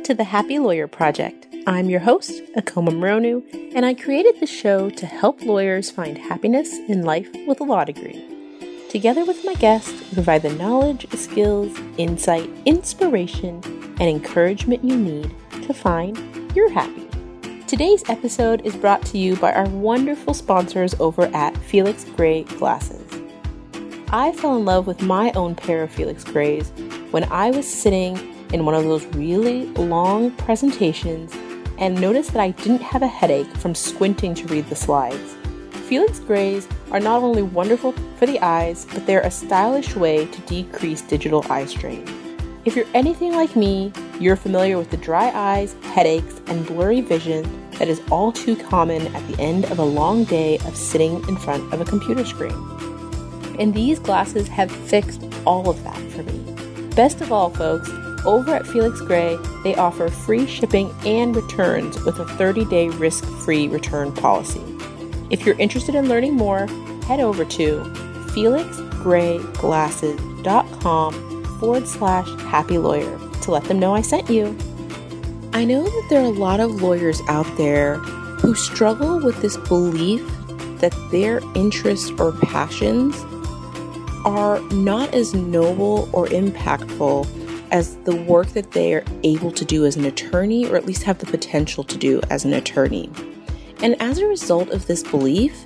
to the Happy Lawyer Project. I'm your host, Akoma Mronu, and I created the show to help lawyers find happiness in life with a law degree. Together with my guests, we provide the knowledge, skills, insight, inspiration, and encouragement you need to find your happy. Today's episode is brought to you by our wonderful sponsors over at Felix Gray Glasses. I fell in love with my own pair of Felix Grays when I was sitting in one of those really long presentations and noticed that I didn't have a headache from squinting to read the slides. Felix Grays are not only wonderful for the eyes, but they're a stylish way to decrease digital eye strain. If you're anything like me, you're familiar with the dry eyes, headaches, and blurry vision that is all too common at the end of a long day of sitting in front of a computer screen. And these glasses have fixed all of that for me. Best of all, folks, over at Felix Gray, they offer free shipping and returns with a 30-day risk-free return policy. If you're interested in learning more, head over to felixgrayglasses.com/happylawyer to let them know I sent you. I know that there are a lot of lawyers out there who struggle with this belief that their interests or passions are not as noble or impactful as the work that they are able to do as an attorney, or at least have the potential to do as an attorney. And as a result of this belief,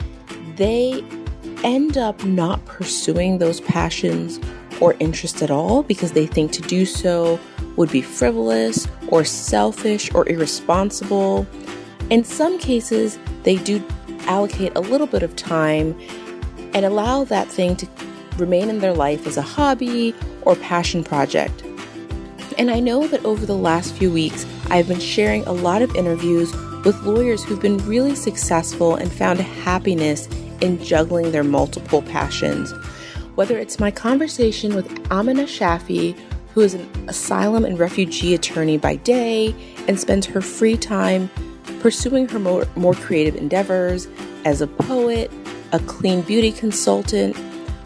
they end up not pursuing those passions or interests at all because they think to do so would be frivolous or selfish or irresponsible. In some cases, they do allocate a little bit of time and allow that thing to remain in their life as a hobby or passion project. And I know that over the last few weeks, I've been sharing a lot of interviews with lawyers who've been really successful and found happiness in juggling their multiple passions. Whether it's my conversation with Amina Shafi, who is an asylum and refugee attorney by day and spends her free time pursuing her more creative endeavors as a poet, a clean beauty consultant,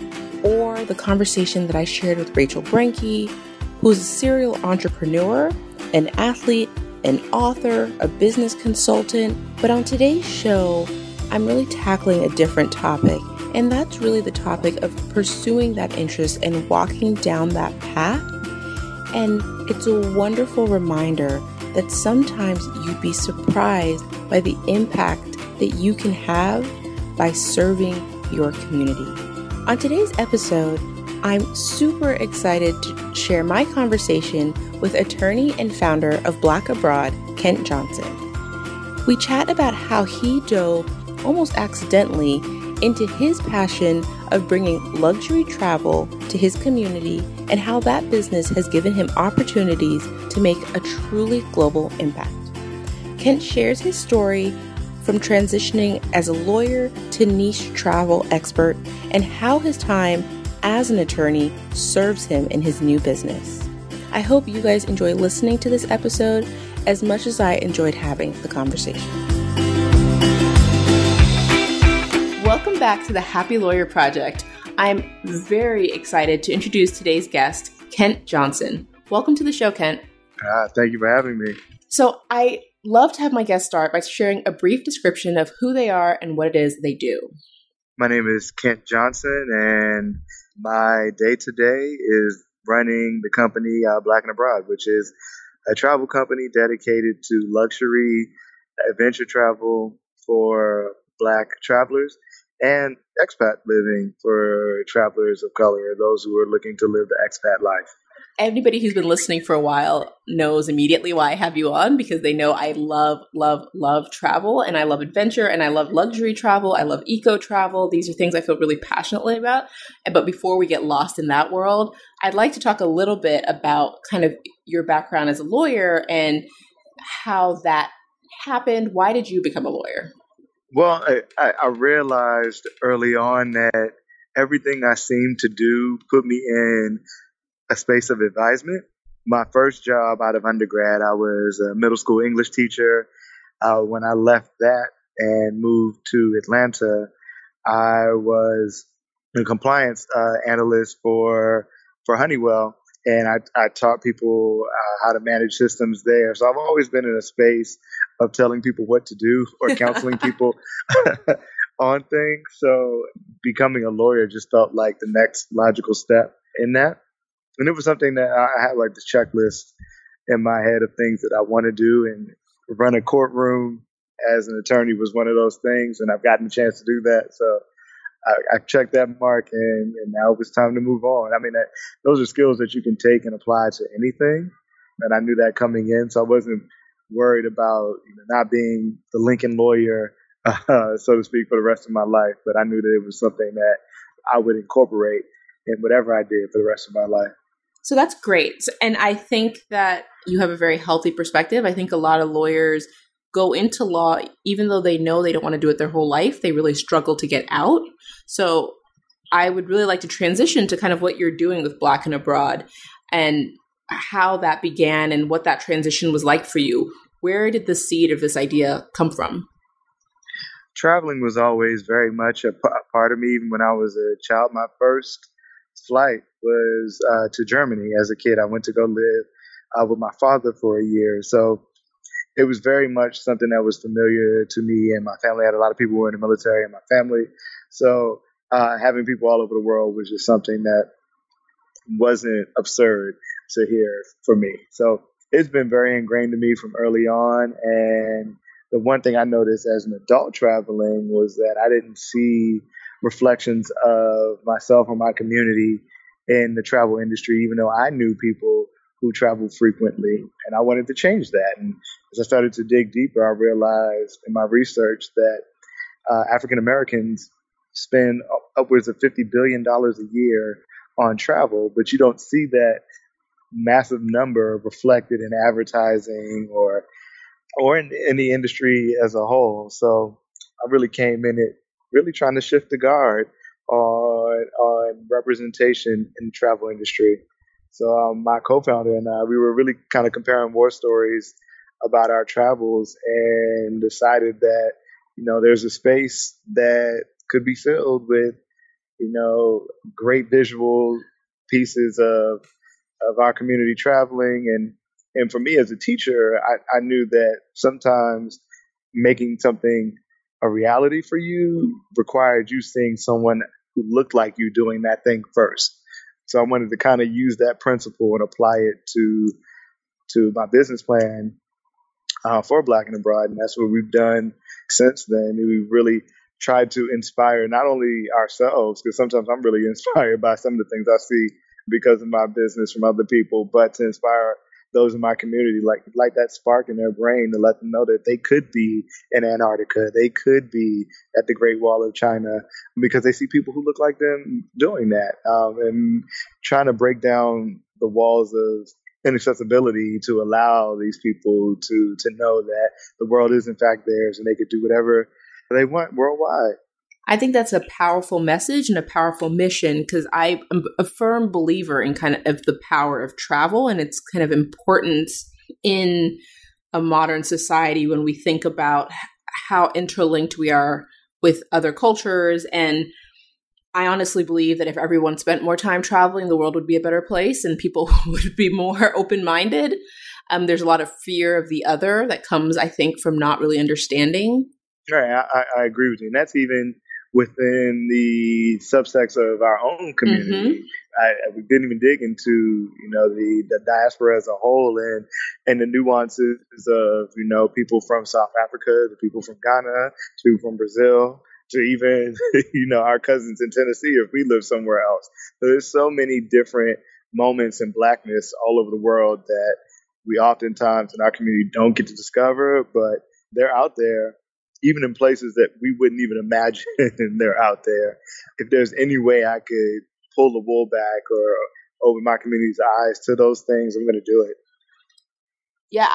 or the conversation that I shared with Rachel Brenke, who is a serial entrepreneur, an athlete, an author, a business consultant. But on today's show, I'm really tackling a different topic, and that's really the topic of pursuing that interest and walking down that path. And it's a wonderful reminder that sometimes you'd be surprised by the impact that you can have by serving your community. On today's episode, I'm super excited to share my conversation with attorney and founder of Black Abroad, Kent Johnson. We chat about how he dove almost accidentally into his passion of bringing luxury travel to his community and how that business has given him opportunities to make a truly global impact. Kent shares his story from transitioning as a lawyer to niche travel expert and how his time as an attorney serves him in his new business. I hope you guys enjoy listening to this episode as much as I enjoyed having the conversation. Welcome back to the Happy Lawyer Project. I'm very excited to introduce today's guest, Kent Johnson. Welcome to the show, Kent. Thank you for having me. So I love to have my guests start by sharing a brief description of who they are and what it is they do. My name is Kent Johnson, and my day-to-day is running the company Black and Abroad, which is a travel company dedicated to luxury adventure travel for Black travelers and expat living for travelers of color, or those who are looking to live the expat life. Anybody who's been listening for a while knows immediately why I have you on, because they know I love, love, love travel, and I love adventure, and I love luxury travel. I love eco travel. These are things I feel really passionately about. But before we get lost in that world, I'd like to talk a little bit about kind of your background as a lawyer and how that happened. Why did you become a lawyer? Well, I realized early on that everything I seemed to do put me in a space of advisement. My first job out of undergrad, I was a middle school English teacher. When I left that and moved to Atlanta, I was a compliance analyst for Honeywell. and I taught people how to manage systems there. So I've always been in a space of telling people what to do or counseling people on things. So becoming a lawyer just felt like the next logical step in that. And it was something that I had like this checklist in my head of things that I want to do, and run a courtroom as an attorney was one of those things. And I've gotten a chance to do that. So I checked that mark, and now it was time to move on. I mean, those are skills that you can take and apply to anything. And I knew that coming in. So I wasn't worried about not being the Lincoln lawyer, so to speak, for the rest of my life. But I knew that it was something that I would incorporate in whatever I did for the rest of my life. So that's great. And I think that you have a very healthy perspective. I think a lot of lawyers go into law, even though they know they don't want to do it their whole life, they really struggle to get out. So I would really like to transition to kind of what you're doing with Black and Abroad and how that began and what that transition was like for you. Where did the seed of this idea come from? Traveling was always very much a part of me. Even when I was a child, my first flight was to Germany as a kid. I went to go live with my father for a year. So it was very much something that was familiar to me and my family. I had a lot of people who were in the military in my family. So having people all over the world was just something that wasn't absurd to hear for me. So it's been very ingrained to me from early on. And the one thing I noticed as an adult traveling was that I didn't see reflections of myself or my community in the travel industry, even though I knew people who traveled frequently, and I wanted to change that. And as I started to dig deeper, I realized in my research that African Americans spend upwards of $50 billion a year on travel, but you don't see that massive number reflected in advertising or in the industry as a whole. So I really came in it really trying to shift the guard on representation in the travel industry. So my co-founder and I, we were really kind of comparing war stories about our travels, and decided that there's a space that could be filled with great visual pieces of our community traveling. And for me as a teacher, I knew that sometimes making something a reality for you required you seeing someone who looked like you doing that thing first. So I wanted to kind of use that principle and apply it to my business plan for Black and Abroad. And that's what we've done since then. We've really tried to inspire not only ourselves, because sometimes I'm really inspired by some of the things I see because of my business from other people, but to inspire those in my community, like that spark in their brain to let them know that they could be in Antarctica, they could be at the Great Wall of China, because they see people who look like them doing that, and trying to break down the walls of inaccessibility to allow these people to know that the world is in fact theirs and they could do whatever they want worldwide. I think that's a powerful message and a powerful mission, because I am a firm believer in kind of the power of travel and its kind of importance in a modern society when we think about how interlinked we are with other cultures. And I honestly believe that if everyone spent more time traveling, the world would be a better place and people would be more open-minded. There's a lot of fear of the other that comes, I think, from not really understanding. Right, I agree with you. And that's even within the subsects of our own community. We didn't even dig into, the diaspora as a whole and the nuances of, people from South Africa, the people from Ghana, to people from Brazil, to even, our cousins in Tennessee if we live somewhere else. So there's so many different moments in Blackness all over the world that we oftentimes in our community don't get to discover, but they're out there, even in places that we wouldn't even imagine they're out there. If there's any way I could pull the wool back or open my community's eyes to those things, I'm going to do it. Yeah,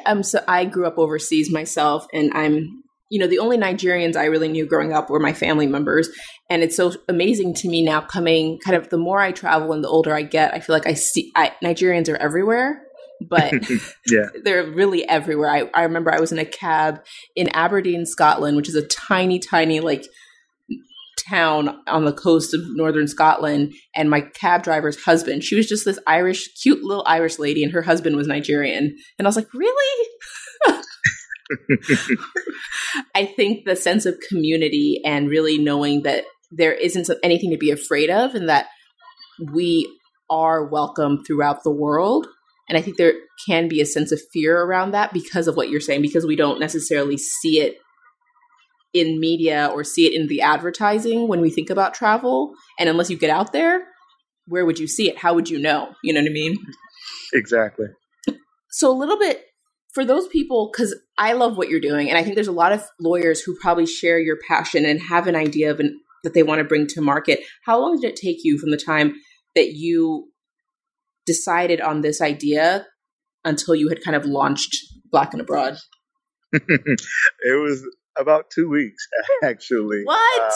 I grew up overseas myself, and I'm, the only Nigerians I really knew growing up were my family members. And it's so amazing to me now, coming kind of the more I travel and the older I get, I feel like Nigerians are everywhere. But yeah, they're really everywhere. I remember I was in a cab in Aberdeen, Scotland, which is a tiny, tiny, like town on the coast of northern Scotland, and my cab driver's husband, she was just this cute little Irish lady, and her husband was Nigerian. And I was like, really? I think the sense of community and really knowing that there isn't anything to be afraid of, and that we are welcome throughout the world. And I think there can be a sense of fear around that because of what you're saying, because we don't necessarily see it in media or see it in the advertising when we think about travel. And unless you get out there, where would you see it? How would you know? You know what I mean? Exactly. So a little bit for those people, because I love what you're doing. And I think there's a lot of lawyers who probably share your passion and have an idea of that they want to bring to market. How long did it take you from the time that you decided on this idea until you had kind of launched Black and Abroad? It was about 2 weeks, actually. What?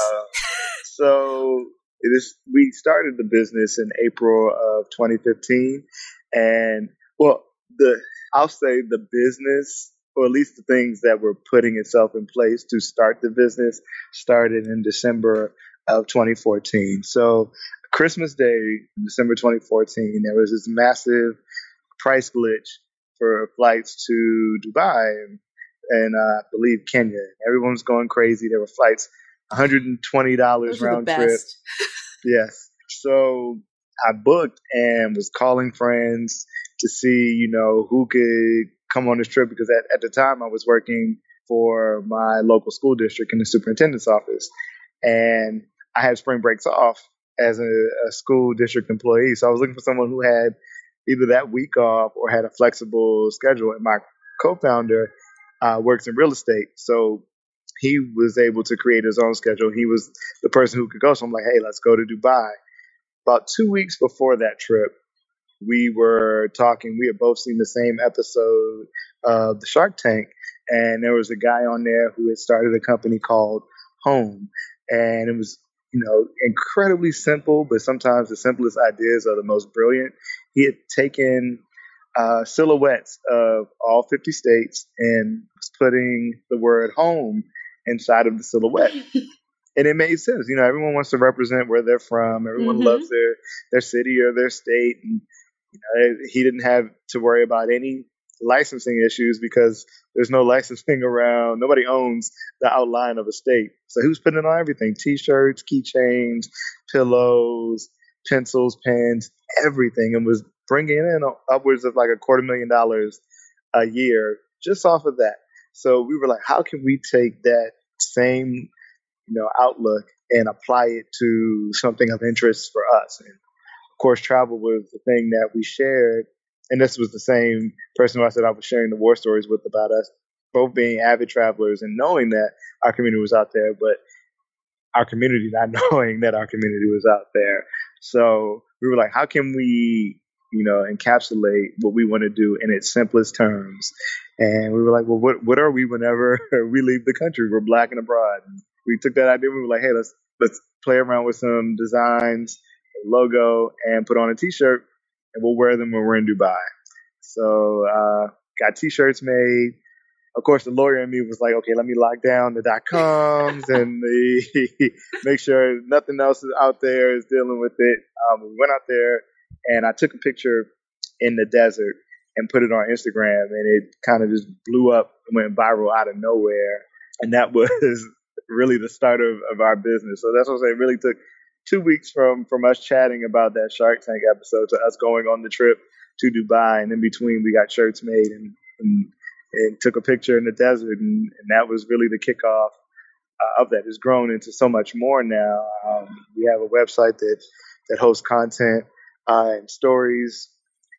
So we started the business in April of 2015, and I'll say the business, or at least the things that were putting itself in place to start the business, started in December of 2014. So Christmas Day, December 2014, there was this massive price glitch for flights to Dubai and I believe Kenya. Everyone was going crazy. There were flights, $120 round trip. Yes. So I booked and was calling friends to see, who could come on this trip, because at the time I was working for my local school district in the superintendent's office, and I had spring breaks off as a school district employee. So I was looking for someone who had either that week off or had a flexible schedule. And my co-founder works in real estate. So he was able to create his own schedule. He was the person who could go. So I'm like, hey, let's go to Dubai. About 2 weeks before that trip, we were talking. We had both seen the same episode of the Shark Tank. And there was a guy on there who had started a company called Home. And it was, incredibly simple, but sometimes the simplest ideas are the most brilliant. He had taken silhouettes of all 50 states and was putting the word home inside of the silhouette. And it made sense. Everyone wants to represent where they're from. Everyone loves their city or their state. And he didn't have to worry about any licensing issues because there's no licensing around. Nobody owns the outline of a state. So he was putting it on everything: T-shirts, keychains, pillows, pencils, pens, everything, and was bringing in upwards of like $250,000 a year just off of that. So we were like, how can we take that same, outlook and apply it to something of interest for us? And of course, travel was the thing that we shared. And this was the same person who I said I was sharing the war stories with, about us both being avid travelers and knowing that our community was out there, but our community not knowing that our community was out there. So we were like, how can we, encapsulate what we want to do in its simplest terms? And we were like, well, what are we whenever we leave the country? We're Black and Abroad. And we took that idea. We were like, hey, let's play around with some designs, a logo, and put on a T-shirt, and we'll wear them when we're in Dubai. So got T-shirts made. Of course, the lawyer in me was like, okay, let me lock down the .coms and make sure nothing else is out there is dealing with it. We went out there, and I took a picture in the desert and put it on Instagram, and it kind of just blew up and went viral out of nowhere. And that was really the start of our business. So that's what I'm saying. It really took 2 weeks from us chatting about that Shark Tank episode to us going on the trip to Dubai. And in between, we got shirts made and took a picture in the desert. And that was really the kickoff of that. It's grown into so much more now. We have a website that hosts content and stories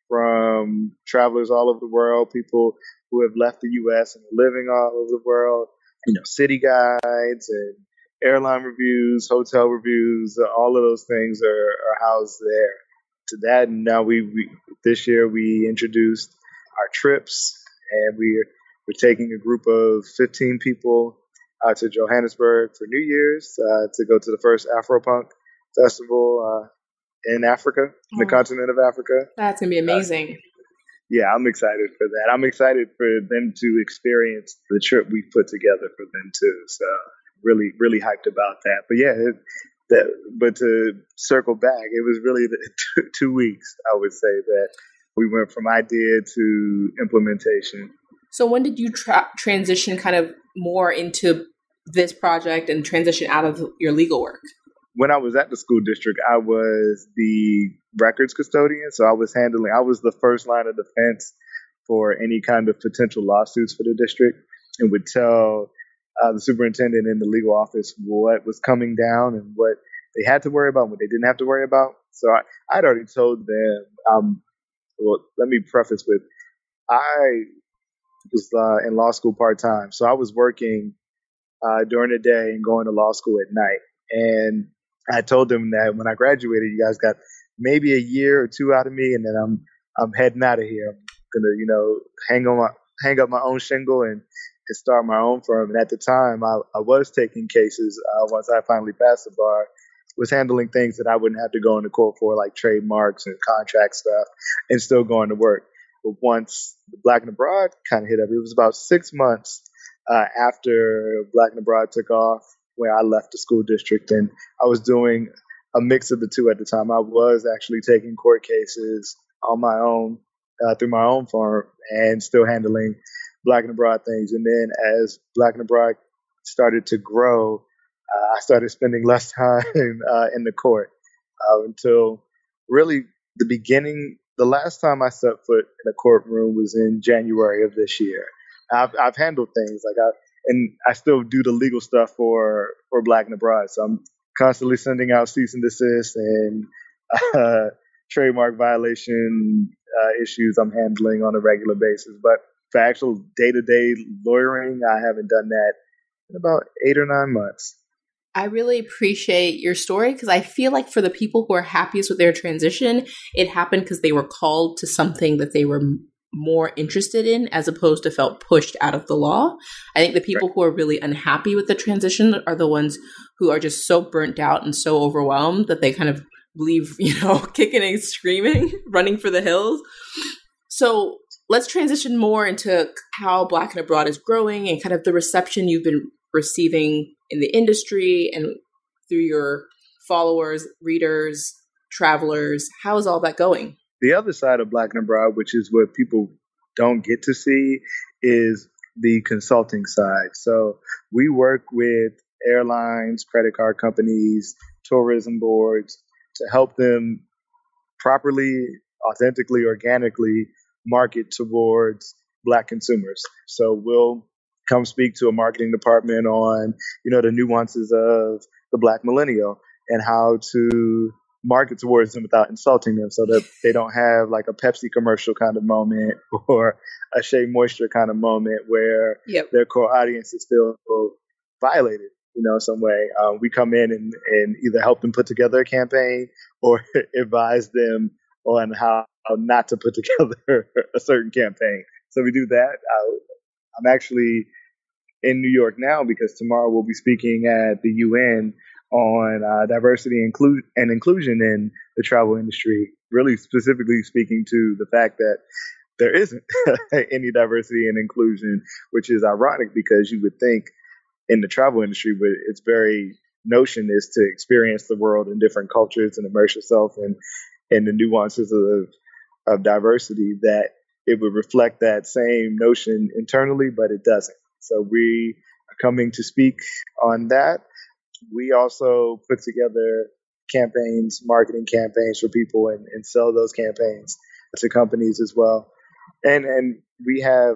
from travelers all over the world, people who have left the U.S. and are living all over the world, city guides and airline reviews, hotel reviews, all of those things are housed there. To that, and now we this year we introduced our trips, and we're taking a group of 15 people to Johannesburg for New Year's to go to the first Afropunk festival in Africa, in the continent of Africa. That's gonna be amazing. Yeah, I'm excited for that. I'm excited for them to experience the trip we put together for them too. So really, really hyped about that. But yeah, but to circle back, it was really the 2 weeks, I would say, that we went from idea to implementation. So when did you transition kind of more into this project and transition out of your legal work? When I was at the school district, I was the records custodian. So I was the first line of defense for any kind of potential lawsuits for the district, and would tell the superintendent in the legal office what was coming down and what they had to worry about and what they didn't have to worry about. So I'd already told them, well, let me preface with, I was in law school part-time. So I was working during the day and going to law school at night. And I told them that when I graduated, you guys got maybe a year or two out of me, and then I'm heading out of here. I'm gonna, hang up my own shingle and start my own firm. And at the time, I was taking cases once I finally passed the bar, was handling things that I wouldn't have to go into court for, like trademarks and contract stuff, and still going to work. But once the Black and Abroad kind of hit up, it was about 6 months after Black and Abroad took off, where I left the school district, and I was doing a mix of the two at the time. I was actually taking court cases on my own through my own firm, and still handling Black and Abroad things. And then as Black and Abroad started to grow, I started spending less time in the court until really the beginning. The last time I set foot in a courtroom was in January of this year. I've handled things and I still do the legal stuff for Black and Abroad. So I'm constantly sending out cease and desist and trademark violation issues I'm handling on a regular basis. But for actual day-to-day lawyering, I haven't done that in about 8 or 9 months. I really appreciate your story because I feel like for the people who are happiest with their transition, it happened because they were called to something that they were more interested in as opposed to felt pushed out of the law. I think the people who are really unhappy with the transition are the ones who are just so burnt out and so overwhelmed that they kind of leave, kicking and screaming, running for the hills. So let's transition more into how Black and Abroad is growing and kind of the reception you've been receiving in the industry and through your followers, readers, travelers. How is all that going? The other side of Black and Abroad, which is what people don't get to see, is the consulting side. So we work with airlines, credit card companies, tourism boards to help them properly, authentically, organically market towards Black consumers. So we'll come speak to a marketing department on, the nuances of the Black millennial and how to market towards them without insulting them, so that they don't have like a Pepsi commercial kind of moment or a Shea Moisture kind of moment where their core audience is still violated, some way. We come in and either help them put together a campaign or advise them on how not to put together a certain campaign. So we do that. I'm actually in New York now because tomorrow we'll be speaking at the UN on diversity and inclusion in the travel industry, really specifically speaking to the fact that there isn't any diversity and inclusion, which is ironic because you would think in the travel industry, its very notion is to experience the world in different cultures and immerse yourself in the nuances of diversity, that it would reflect that same notion internally, but it doesn't. So we are coming to speak on that. We also put together campaigns, marketing campaigns for people and sell those campaigns to companies as well. And we have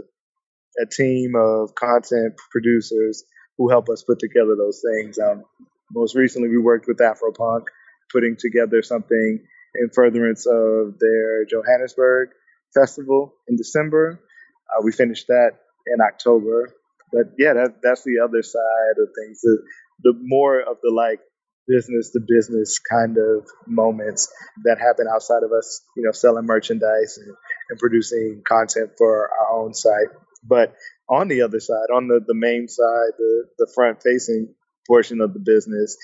a team of content producers who help us put together those things. Most recently, we worked with Afropunk, putting together something in furtherance of their Johannesburg festival in December. We finished that in October. But yeah, that's the other side of things. The more of the business to business kind of moments that happen outside of us, selling merchandise and producing content for our own site. But on the other side, on the main side, the front facing portion of the business,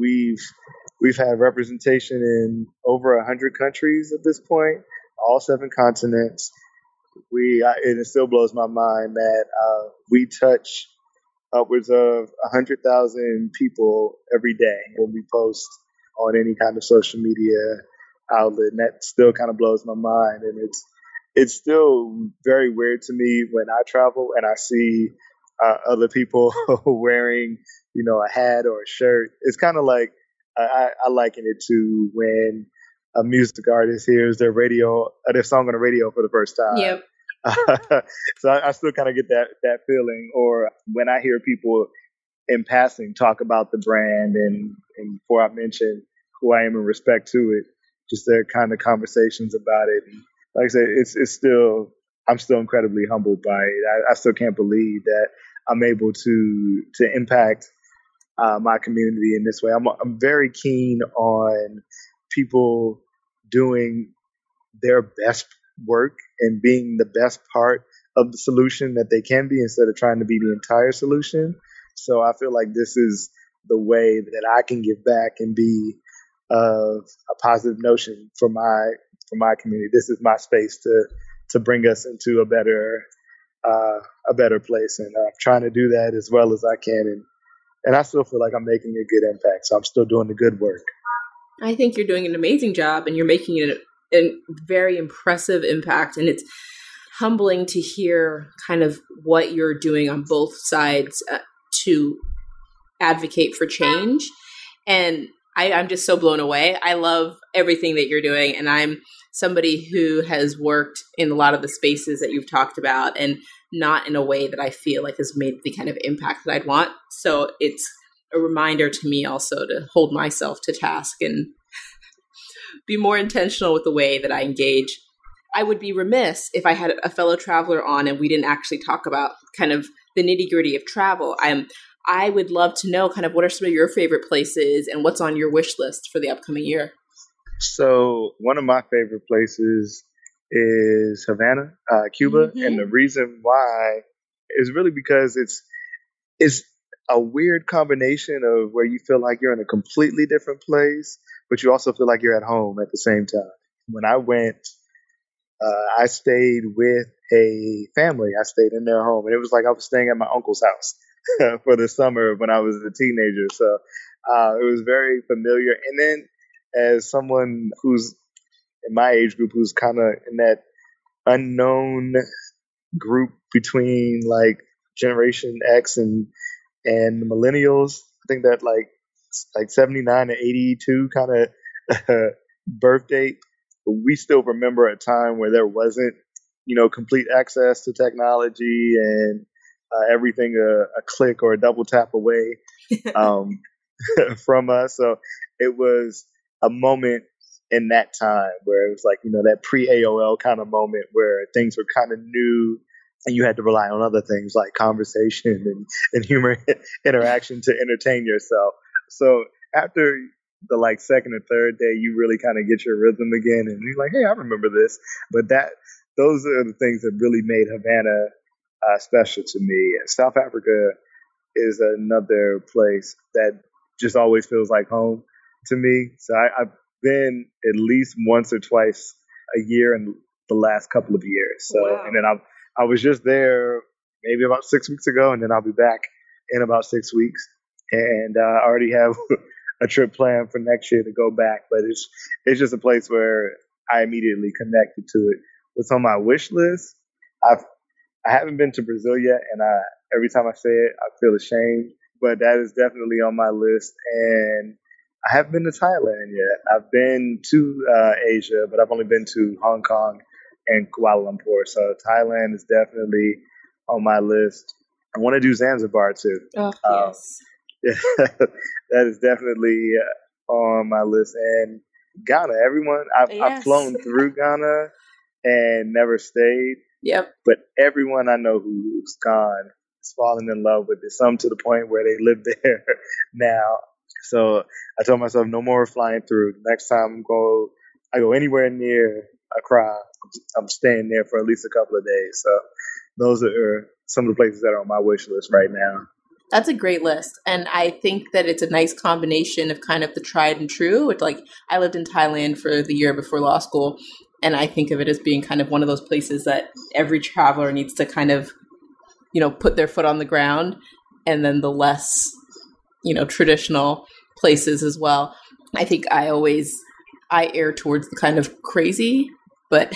we've had representation in over 100 countries at this point, all 7 continents. And it still blows my mind that we touch upwards of 100,000 people every day when we post on any kind of social media outlet. And that still kind of blows my mind. And it's still very weird to me when I travel and I see other people wearing, a hat or a shirt. It's kind of like I liken it to when a music artist hears their song on the radio for the first time. Yep. So I still kind of get that feeling. Or when I hear people in passing talk about the brand, and before I mention who I am in respect to it, just their kind of conversations about it. And like I said, it's still, I'm still incredibly humbled by it. I still can't believe that I'm able to impact my community in this way. I'm very keen on people doing their best work and being the best part of the solution that they can be instead of trying to be the entire solution. So I feel like this is the way that I can give back and be of a positive notion for my community. This is my space to bring us into a better place, and I'm trying to do that as well as I can. And I still feel like I'm making a good impact. So I'm still doing the good work. I think you're doing an amazing job, and you're making it a very impressive impact. And it's humbling to hear kind of what you're doing on both sides to advocate for change. And I'm just so blown away. I love everything that you're doing. And I'm somebody who has worked in a lot of the spaces that you've talked about, and not in a way that I feel like has made the kind of impact that I'd want. So it's a reminder to me also to hold myself to task and be more intentional with the way that I engage. I would be remiss if I had a fellow traveler on and we didn't actually talk about kind of the nitty-gritty of travel. I would love to know kind of what are some of your favorite places and what's on your wish list for the upcoming year. So one of my favorite places is Havana, Cuba. Mm-hmm. And the reason why is really because it's a weird combination of where you feel like you're in a completely different place, but you also feel like you're at home at the same time. When I went, I stayed with a family. I stayed in their home, and it was like I was staying at my uncle's house for the summer when I was a teenager. So it was very familiar. And then as someone who's in my age group, who's kind of in that unknown group between like Generation X and the millennials, I think that like 79 to 82 kind of birth date, we still remember a time where there wasn't, complete access to technology and everything a click or a double tap away from us. So it was a moment in that time where it was like, that pre-AOL kind of moment where things were kind of new and you had to rely on other things like conversation and humor interaction to entertain yourself. So after the like second or third day, you really kind of get your rhythm again and you're like, hey, I remember this. But those are the things that really made Havana special to me. South Africa is another place that just always feels like home to me. So I've been at least once or twice a year in the last couple of years. So, wow. And then I was just there maybe about 6 weeks ago, and then I'll be back in about 6 weeks. And I already have a trip planned for next year to go back. But it's just a place where I immediately connected to it. What's on my wish list? I haven't been to Brazil yet, and every time I say it, I feel ashamed. But that is definitely on my list. And I haven't been to Thailand yet. I've been to Asia, but I've only been to Hong Kong and Kuala Lumpur. So Thailand is definitely on my list. I want to do Zanzibar too. Oh, yes. That is definitely on my list. And Ghana, I've flown through Ghana and never stayed. Yep. But everyone I know who's gone is falling in love with it. Some to the point where they live there now. So I told myself no more flying through. Next time I go anywhere near Accra, I'm staying there for at least a couple of days. So those are some of the places that are on my wish list right now. That's a great list. And I think that it's a nice combination of kind of the tried and true. Which, like, I lived in Thailand for the year before law school, and I think of it as being kind of one of those places that every traveler needs to kind of, put their foot on the ground. and then the less, traditional places as well. I think I err towards the kind of crazy, but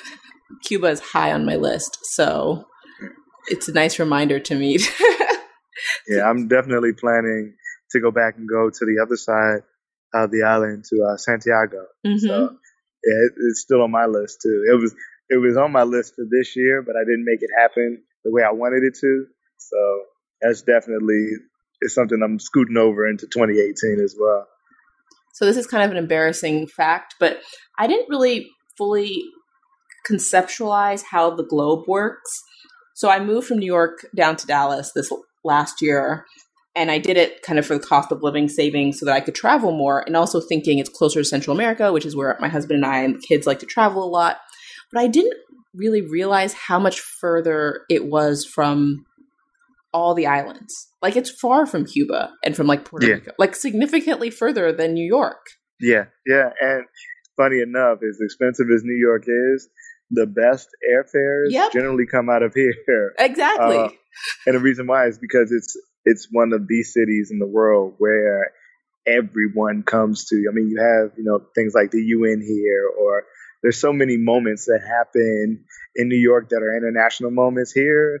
Cuba is high on my list. So it's a nice reminder to me. Yeah, I'm definitely planning to go back and go to the other side of the island to Santiago. Mm-hmm. So yeah, it's still on my list too. It was on my list for this year, but I didn't make it happen the way I wanted it to. So that's definitely is something I'm scooting over into 2018 as well. So this is kind of an embarrassing fact, but I didn't really fully conceptualize how the globe works. So I moved from New York down to Dallas this last year, and I did it kind of for the cost of living savings so that I could travel more, and also thinking it's closer to Central America, which is where my husband and I and the kids like to travel a lot. But I didn't really realize how much further it was from all the islands. Like, it's far from Cuba and from like Puerto Rico, like significantly further than New York. Yeah. And funny enough, as expensive as New York is, the best airfares generally come out of here. Exactly. And the reason why is because it's one of the cities in the world where everyone comes to. I mean, you have, things like the UN here, or there's so many moments that happen in New York that are international moments here.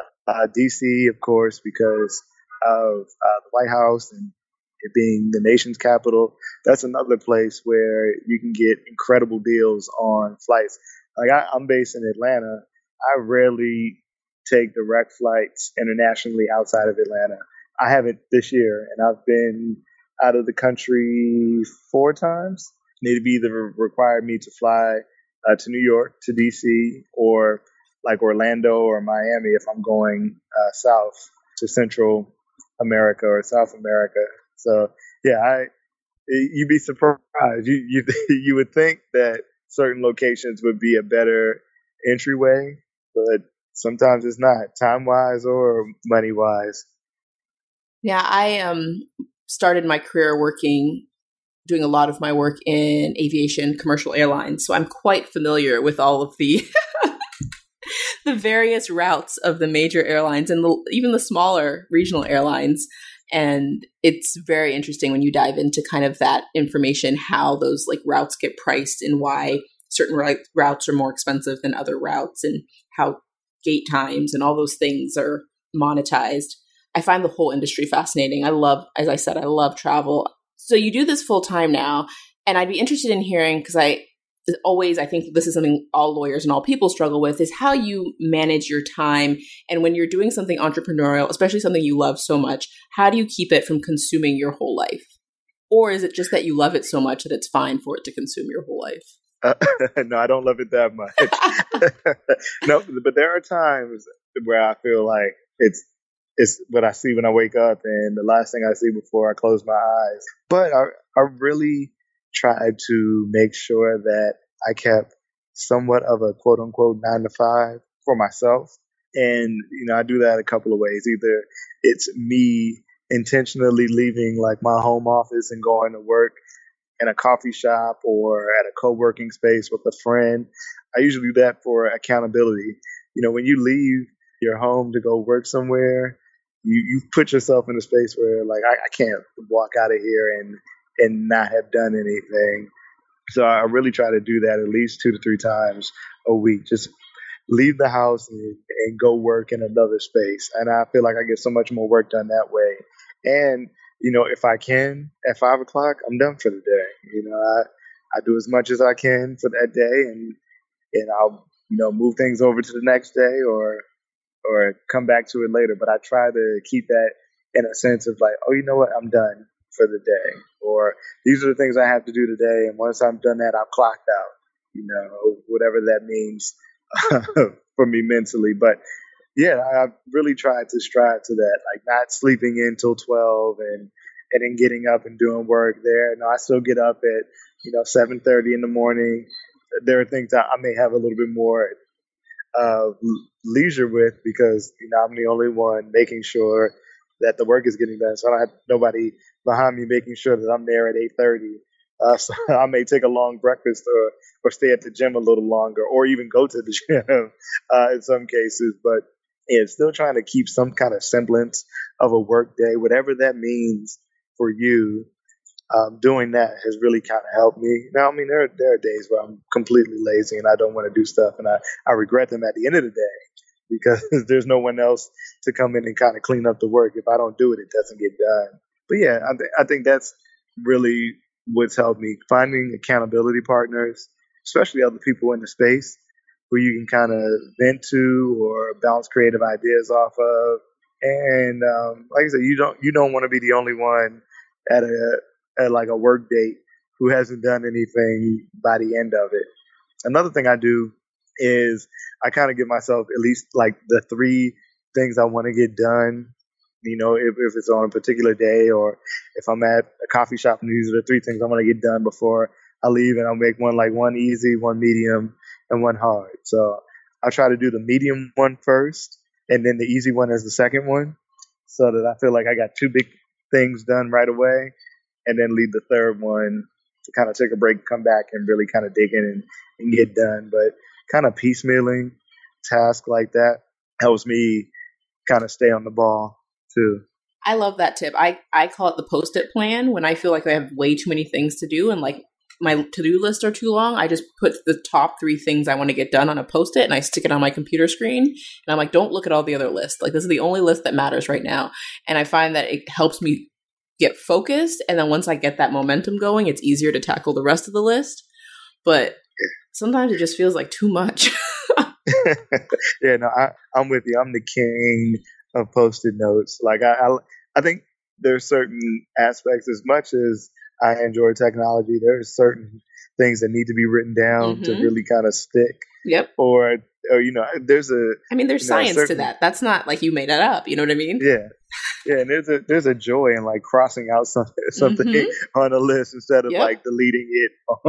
DC, of course, because of the White House and it being the nation's capital. That's another place where you can get incredible deals on flights. Like I'm based in Atlanta. I rarely take direct flights internationally outside of Atlanta. I haven't this year, and I've been out of the country 4 times. They've either required me to fly to New York, to DC, or like Orlando or Miami if I'm going south to Central America or South America. So yeah, you'd be surprised. You would think that certain locations would be a better entryway, but sometimes it's not, time wise or money wise. Yeah, I started my career doing a lot of my work in aviation, commercial airlines. So I'm quite familiar with all of the the various routes of the major airlines and even the smaller regional airlines. And it's very interesting when you dive into kind of that information, how those like routes get priced and why certain routes are more expensive than other routes and how gate times and all those things are monetized. I find the whole industry fascinating. As I said, I love travel. So you do this full time now, and I'd be interested in hearing, because I think this is something all lawyers and all people struggle with, is how you manage your time. And when you're doing something entrepreneurial, especially something you love so much, how do you keep it from consuming your whole life? Or is it just that you love it so much that it's fine for it to consume your whole life? No, I don't love it that much. No, but there are times where I feel like it's what I see when I wake up and the last thing I see before I close my eyes. But I really tried to make sure that I kept somewhat of a quote unquote 9 to 5 for myself. And, I do that a couple of ways. Either it's me intentionally leaving like my home office and going to work in a coffee shop or at a co-working space with a friend. I usually do that for accountability. When you leave your home to go work somewhere, you put yourself in a space where like I can't walk out of here and not have done anything. So I really try to do that at least 2 to 3 times a week. Just leave the house and go work in another space. And I feel like I get so much more work done that way. And, if I can, at 5 o'clock, I'm done for the day. I do as much as I can for that day and I'll, move things over to the next day or come back to it later. But I try to keep that in a sense of like, oh, you know what? I'm done for the day. Or these are the things I have to do today. And once I'm done that, I'm clocked out, whatever that means for me mentally. But yeah, I really tried to strive to that, like not sleeping in till 12 and then getting up and doing work there. No, I still get up at, 7:30 in the morning. There are things that I may have a little bit more leisure with because I'm the only one making sure that the work is getting done. So I don't have nobody behind me making sure that I'm there at 8:30. So I may take a long breakfast or stay at the gym a little longer or even go to the gym in some cases. But yeah, still trying to keep some kind of semblance of a work day, whatever that means for you. Doing that has really kind of helped me. Now, I mean, there are days where I'm completely lazy and I don't want to do stuff, and I regret them at the end of the day because there's no one else to come in and kind of clean up the work. If I don't do it, it doesn't get done. But yeah, I think that's really what's helped me finding accountability partners, especially other people in the space who you can kind of vent to or bounce creative ideas off of. And like I said, you don't want to be the only one at like a work date who hasn't done anything by the end of it. Another thing I do is I kind of give myself at least like the three things I want to get done. You know, if it's on a particular day or if I'm at a coffee shop, and these are the three things I want to get done before I leave, and I'll make one easy, one medium, and one hard. So I'll try to do the medium one first, and then the easy one as the second one, so that I feel like I got two big things done right away, and then leave the third one to kind of take a break, come back, and really kind of dig in and get done. But kind of piecemealing tasks like that helps me kind of stay on the ball too. I love that tip. I call it the post-it plan. When I feel like I have way too many things to do and like my to-do lists are too long, I just put the top 3 things I want to get done on a post-it and I stick it on my computer screen. And I'm like, don't look at all the other lists. Like, this is the only list that matters right now. And I find that it helps me get focused. And then once I get that momentum going, it's easier to tackle the rest of the list. But sometimes it just feels like too much. Yeah, no, I'm with you. I'm the king of post-it notes. Like I think there's certain aspects, as much as I enjoy technology, there's certain things that need to be written down to really kind of stick. Yep. Or you know, there's science to that. That's not like you made that up. You know what I mean? Yeah. Yeah, and there's a joy in like crossing out something on a list instead of like deleting it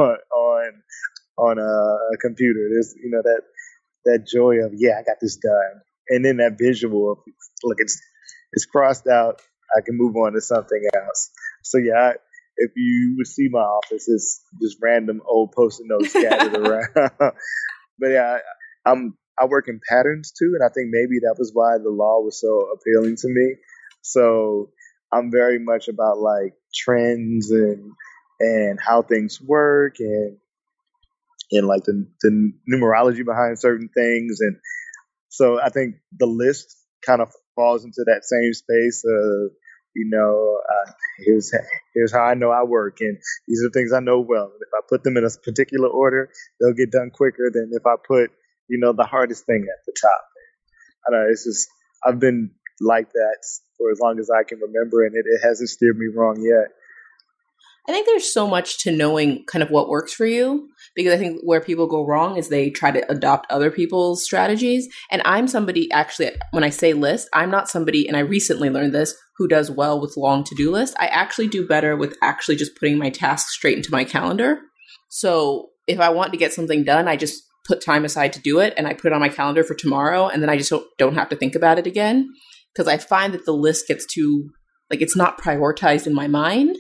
on a computer. There's that joy of, I got this done, and then that visual of, look, it's crossed out. I can move on to something else. So if you would see my office, it's just random old post-it notes scattered around. But I work in patterns too, and I think maybe that was why the law was so appealing to me. So I'm very much about like trends and how things work and like the numerology behind certain things. And so I think the list kind of falls into that same space of, here's how I know I work, and these are things I know well. And if I put them in a particular order, they'll get done quicker than if I put, the hardest thing at the top. I don't know, it's just, I've been like that for as long as I can remember, and it hasn't steered me wrong yet. I think there's so much to knowing kind of what works for you, because I think where people go wrong is they try to adopt other people's strategies. And I'm somebody, actually, when I say list, I'm not somebody, and I recently learned this, who does well with long to-do lists. I actually do better with actually just putting my tasks straight into my calendar. So if I want to get something done, I just put time aside to do it, and I put it on my calendar for tomorrow, and then I just don't have to think about it again. Because I find that the list gets too, like, it's not prioritized in my mind.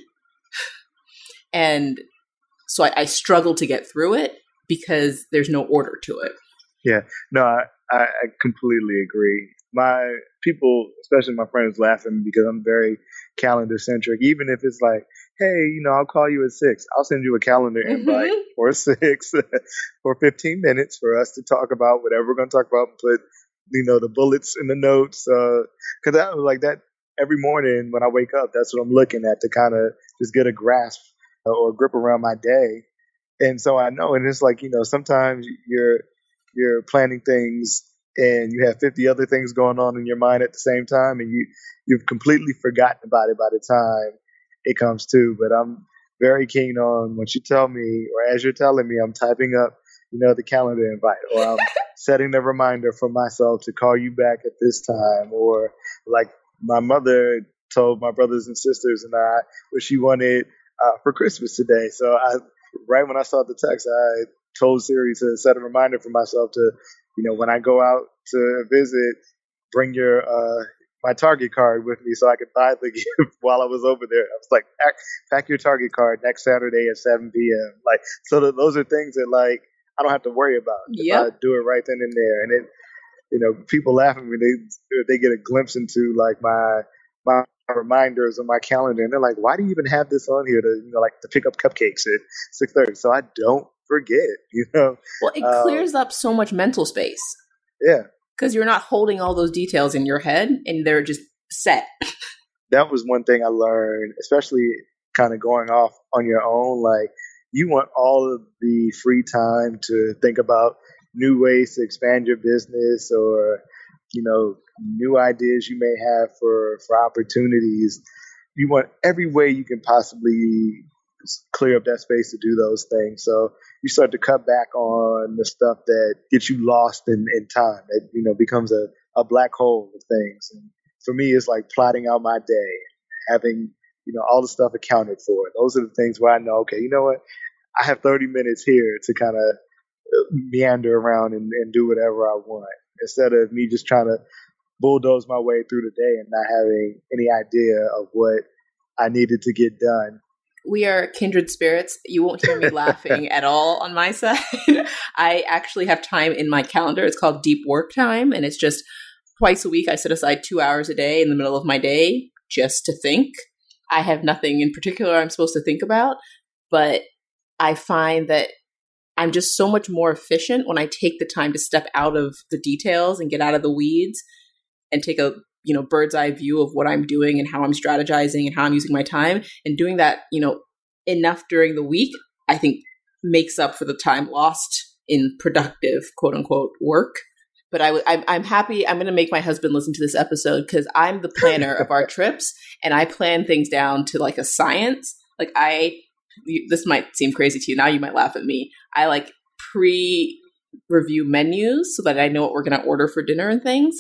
And so I struggle to get through it because there's no order to it. Yeah, no, I completely agree. My people, especially my friends, laugh at me because I'm very calendar centric. Even if it's like, hey, I'll call you at 6. I'll send you a calendar invite for 6 for 15 minutes for us to talk about whatever we're going to talk about and put, the bullets in the notes. Because that was like that every morning when I wake up, that's what I'm looking at to kind of just get a grasp or grip around my day. And so I know, and it's like, sometimes you're planning things and you have 50 other things going on in your mind at the same time, and you've completely forgotten about it by the time it comes to. But I'm very keen on, once you tell me, or as you're telling me, I'm typing up, the calendar invite, or I'm setting a reminder for myself to call you back at this time, or like my mother told my brothers and sisters and I what she wanted for Christmas today. So right when I saw the text, I told Siri to set a reminder for myself to, when I go out to visit, bring your my Target card with me so I could buy the gift while I was over there. I was like, pack your Target card next Saturday at 7 p.m. Like, so those are things that like I don't have to worry about. If I do it right then and there, and people laughing when they get a glimpse into like my reminders on my calendar, and they're like, "Why do you even have this on here to like to pick up cupcakes at 6:30?" So I don't forget. Well, it clears up so much mental space. Yeah, because you're not holding all those details in your head, and they're just set. That was one thing I learned, especially kind of going off on your own. Like, you want all of the free time to think about new ways to expand your business, or new ideas you may have for opportunities. You want every way you can possibly clear up that space to do those things. So you start to cut back on the stuff that gets you lost in time. It becomes a black hole of things. And for me, it's like plotting out my day, having all the stuff accounted for. Those are the things where I know, okay, you know what, I have 30 minutes here to kind of meander around and do whatever I want, instead of me just trying to bulldoze my way through the day and not having any idea of what I needed to get done. We are kindred spirits. You won't hear me laughing at all on my side. I actually have time in my calendar. It's called deep work time, and it's just twice a week. I set aside 2 hours a day in the middle of my day just to think. I have nothing in particular I'm supposed to think about, but I find that I'm just so much more efficient when I take the time to step out of the details and get out of the weeds and take a bird's eye view of what I'm doing and how I'm strategizing and how I'm using my time. And doing that, enough during the week, I think makes up for the time lost in productive, quote unquote, work. But I'm happy. I'm going to make my husband listen to this episode because I'm the planner of our trips, and I plan things down to like a science. Like this might seem crazy to you. Now you might laugh at me. I like pre-review menus so that I know what we're going to order for dinner and things.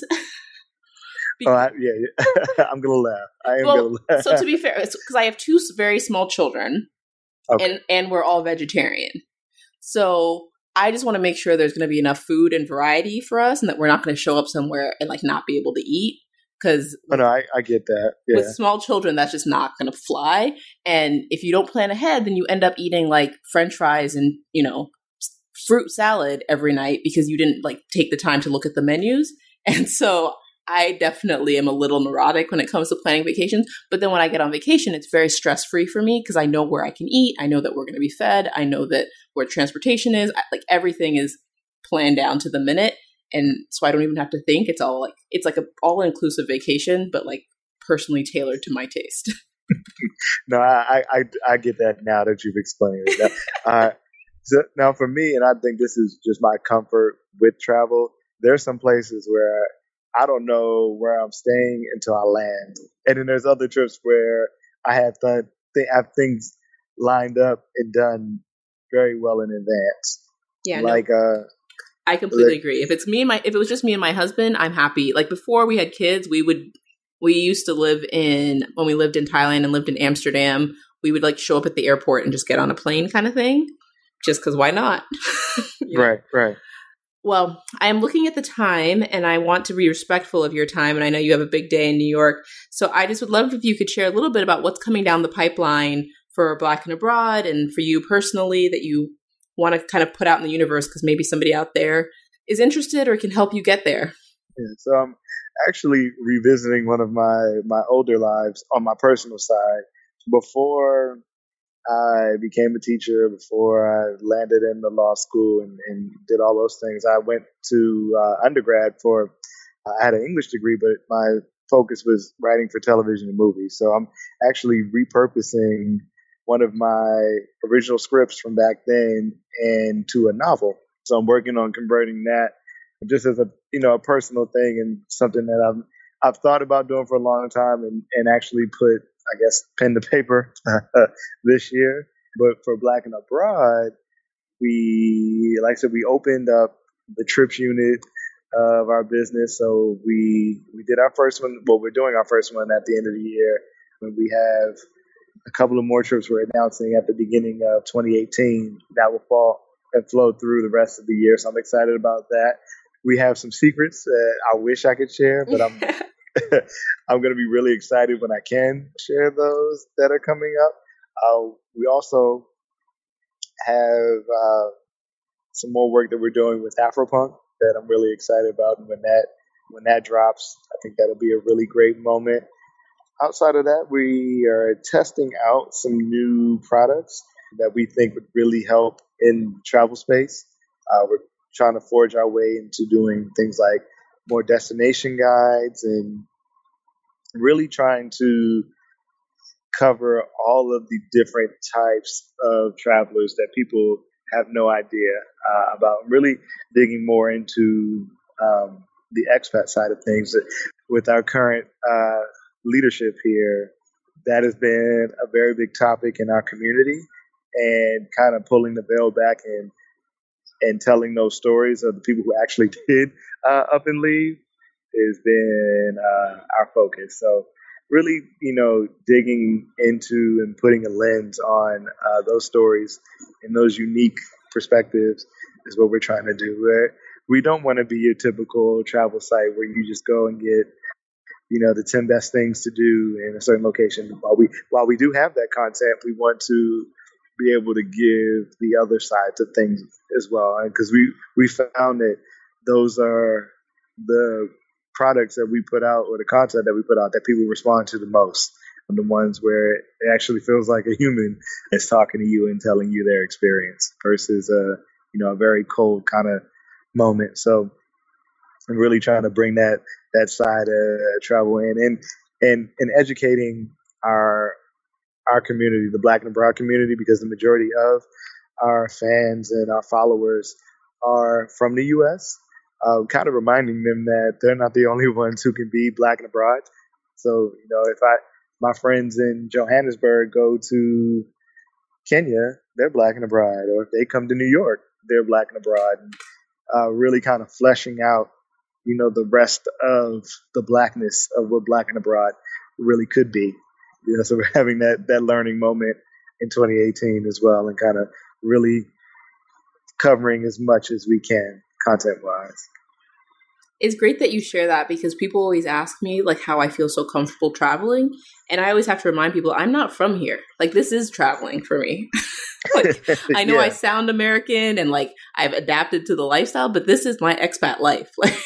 Yeah, I'm gonna laugh. I am gonna laugh. So to be fair, it's because I have 2 very small children, okay, and we're all vegetarian. So I just want to make sure there's going to be enough food and variety for us, and that we're not going to show up somewhere and like not be able to eat. Because I get that. Yeah. With small children, that's just not going to fly. And if you don't plan ahead, then you end up eating like French fries and fruit salad every night because you didn't like take the time to look at the menus. And so I definitely am a little neurotic when it comes to planning vacations. But then when I get on vacation, it's very stress-free for me because I know where I can eat. I know that we're going to be fed. I know that where transportation is. Like everything is planned down to the minute. And so I don't even have to think. It's like an all-inclusive vacation, but like personally tailored to my taste. No, I get that now that you've explained it. So now for me, and I think this is just my comfort with travel, there's some places where I don't know where I'm staying until I land. And then there's other trips where I have things lined up and done very well in advance. Yeah, I completely agree. If it was just me and my husband, I'm happy. Like before we had kids, we used to when we lived in Thailand and lived in Amsterdam, we would like show up at the airport and just get on a plane kind of thing. Just because why not? Right. Well, I'm looking at the time and I want to be respectful of your time. And I know you have a big day in New York. So I just would love if you could share a little bit about what's coming down the pipeline for Black and Abroad and for you personally that you want to kind of put out in the universe because maybe somebody out there is interested or can help you get there. Yeah, so I'm actually revisiting one of my older lives on my personal side. Before I became a teacher, before I landed in the law school and did all those things, I went to undergrad I had an English degree, but my focus was writing for television and movies. So I'm actually repurposing one of my original scripts from back then into a novel. So I'm working on converting that just as a personal thing and something that I've thought about doing for a long time and actually put, I guess, pen to paper this year. But for Black and Abroad, like I said, we opened up the trips unit of our business. So we did our first one. Well, we're doing our first one at the end of the year. And we have a couple of more trips we're announcing at the beginning of 2018 that will fall and flow through the rest of the year. So I'm excited about that. We have some secrets that I wish I could share, but I'm going to be really excited when I can share those that are coming up. We also have some more work that we're doing with Afropunk. that I'm really excited about. And when that drops, I think that'll be a really great moment. Outside of that, we are testing out some new products that we think would really help in travel space. We're trying to forge our way into doing things like more destination guides and really trying to cover all of the different types of travelers that people have no idea about. Really digging more into the expat side of things. With our current leadership here, that has been a very big topic in our community, and kind of pulling the veil back and telling those stories of the people who actually did up and leave has been our focus. So really, digging into and putting a lens on those stories and those unique perspectives is what we're trying to do. We don't want to be your typical travel site where you just go and get, the 10 best things to do in a certain location. While we do have that content, we want to be able to give the other sides of things as well. Because we found that those are the products that we put out, or the content that we put out, that people respond to the most, and the ones where it actually feels like a human is talking to you and telling you their experience versus a very cold kind of moment. So I'm really trying to bring that side of travel in, and educating our community, the Black and Brown community, because the majority of our fans and our followers are from the U.S. Kind of reminding them that they're not the only ones who can be Black and abroad. So, if my friends in Johannesburg go to Kenya, they're Black and abroad, or if they come to New York, they're Black and abroad. And really kind of fleshing out, the rest of the Blackness of what Black and abroad really could be. So we're having that learning moment in 2018 as well, and kind of really covering as much as we can content wise. It's great that you share that, because people always ask me like how I feel so comfortable traveling, and I always have to remind people I'm not from here. Like, this is traveling for me. Like, I know I sound American and like I've adapted to the lifestyle, but this is my expat life. Like,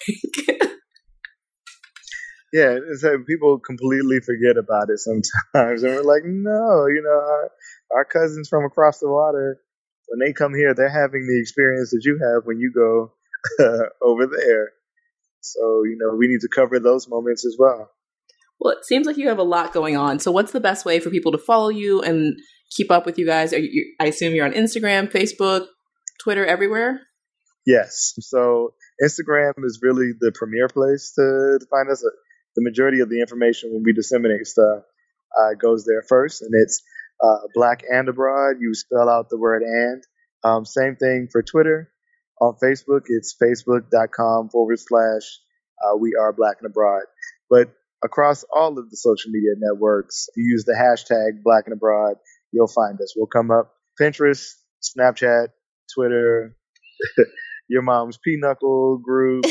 yeah, so people completely forget about it sometimes, and we're like, no, our cousins from across the water, when they come here, they're having the experience that you have when you go over there. So, we need to cover those moments as well. Well, it seems like you have a lot going on. So what's the best way for people to follow you and keep up with you guys? I assume you're on Instagram, Facebook, Twitter, everywhere? Yes. So Instagram is really the premier place to find us. The majority of the information when we disseminate stuff goes there first, and it's Black and Abroad. You spell out the word and. Same thing for Twitter. On Facebook, it's facebook.com/ we are Black and Abroad. But across all of the social media networks, if you use the hashtag Black and Abroad, you'll find us. We'll come up. Pinterest, Snapchat, Twitter, your mom's pinochle group,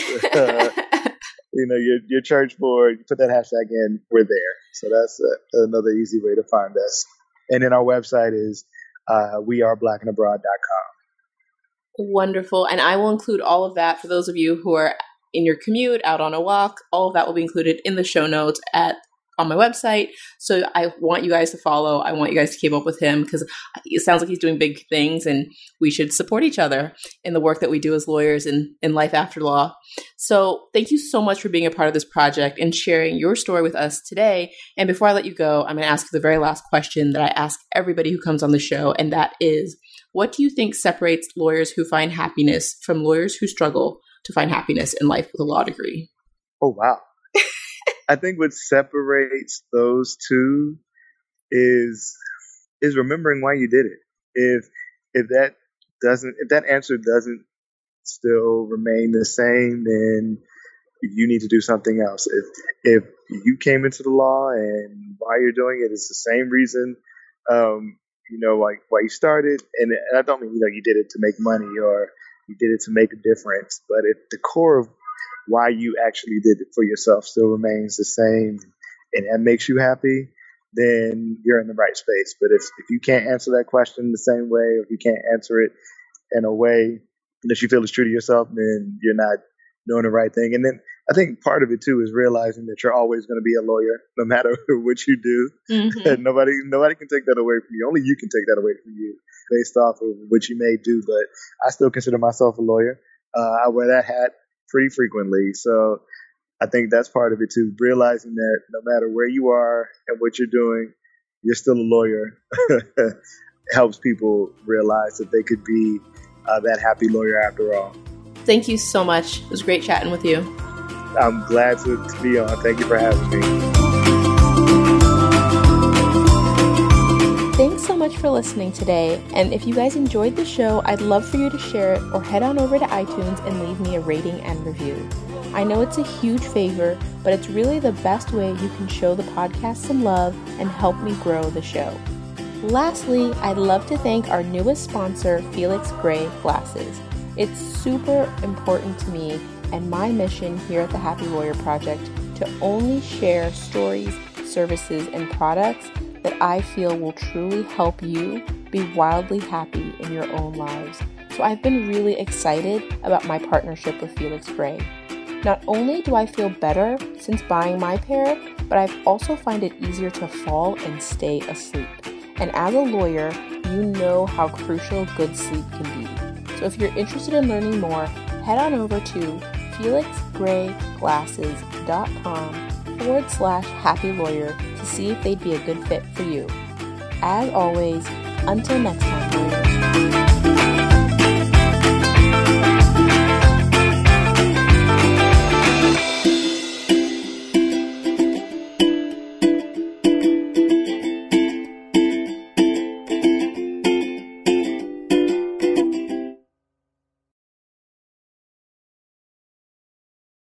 your church board. You put that hashtag in, we're there. So that's another easy way to find us. And then our website is weareblackandabroad.com. Wonderful. And I will include all of that for those of you who are in your commute, out on a walk. All of that will be included in the show notes on my website. So I want you guys to follow. I want you guys to keep up with him, because it sounds like he's doing big things, and we should support each other in the work that we do as lawyers in life after law. So thank you so much for being a part of this project and sharing your story with us today. And before I let you go, I'm going to ask the very last question that I ask everybody who comes on the show, and that is, what do you think separates lawyers who find happiness from lawyers who struggle to find happiness in life with a law degree? Oh, wow. I think what separates those two is remembering why you did it. If that answer doesn't still remain the same, then you need to do something else. If you came into the law and why you're doing it is the same reason, like why you started, and I don't mean you did it to make money or you did it to make a difference, but if the core of why you actually did it for yourself still remains the same and that makes you happy, then you're in the right space. But if you can't answer that question the same way, or if you can't answer it in a way if you feel it's true to yourself, then you're not doing the right thing. And then I think part of it too is realizing that you're always going to be a lawyer, no matter what you do. Mm-hmm. Nobody can take that away from you. Only you can take that away from you based off of what you may do. But I still consider myself a lawyer. I wear that hat pretty frequently. So I think that's part of it too. Realizing that no matter where you are and what you're doing, you're still a lawyer. Helps people realize that they could be that happy lawyer after all. Thank you so much. It was great chatting with you. I'm glad to be on. Thank you for having me. Thanks so much for listening today. And if you guys enjoyed the show, I'd love for you to share it or head on over to iTunes and leave me a rating and review. I know it's a huge favor, but it's really the best way you can show the podcast some love and help me grow the show. Lastly, I'd love to thank our newest sponsor, Felix Gray Glasses. It's super important to me and my mission here at the Happy Lawyer Project to only share stories, services, and products that I feel will truly help you be wildly happy in your own lives. So I've been really excited about my partnership with Felix Gray. Not only do I feel better since buying my pair, but I've also find it easier to fall and stay asleep. And as a lawyer, you know how crucial good sleep can be. So if you're interested in learning more, head on over to felixgrayglasses.com/happy lawyer to see if they'd be a good fit for you. As always, until next time.